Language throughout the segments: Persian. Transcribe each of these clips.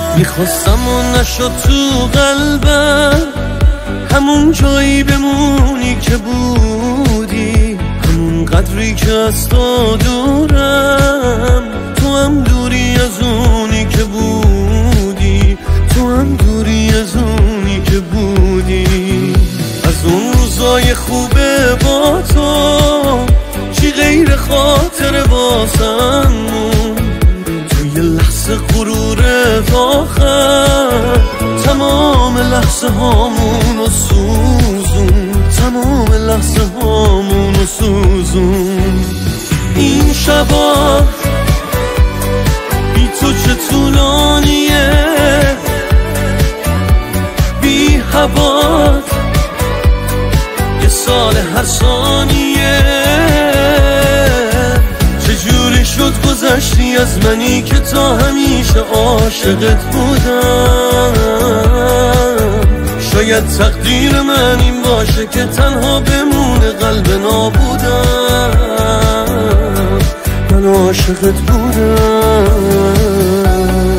میخواستم و نشد تو قلبم، همون جایی بمونی که بودی، همون قدری که از تو دورم، تو هم دوری از اونی که بودی، تو هم دوری از اونی که بودی. از اون روزای خوبه با تو چی غیر خاطر واسم توی لحظه غرورت آخر، تمام لحظه هامونو سوزون، تمام لحظه هامونو سوزون. این شبا بی تو چه طولانیه، بی هوات یه سال هر ثانیه. چجوری شد گذشتی از منی که تا همیشه عاشقت بودم؟ شاید تقدیر من این باشه که تنها بمونه قلب نابودم. من عاشقت بودم.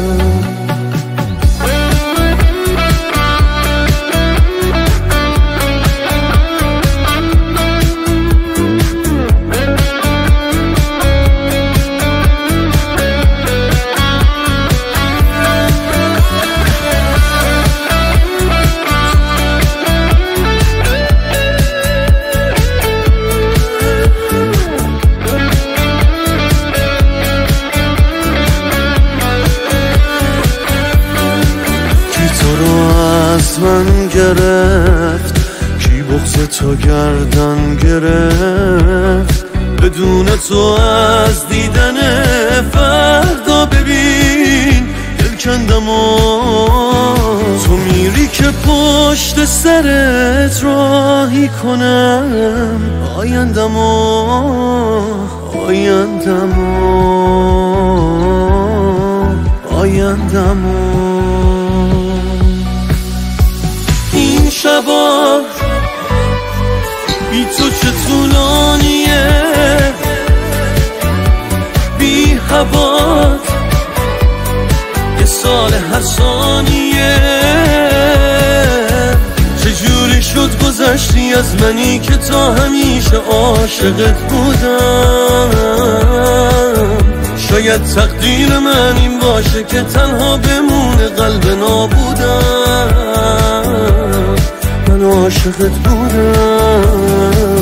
من گرفت کی بغض تو گردن گرفت، بدون تو از دیدن فردا ببین دل کندم و تو میری که پشت سرت راهی کنم آیندم و آیندم و آیندم و. این شبا بی تو چه طولانیه، بی هوات یه سال هر ثانیه. چجوری شد گذشتی از منی که تا همیشه عاشقت بودم؟ شاید تقدیر من این باشه که تنها بمونه قلب نابودم. من عاشقت بودم.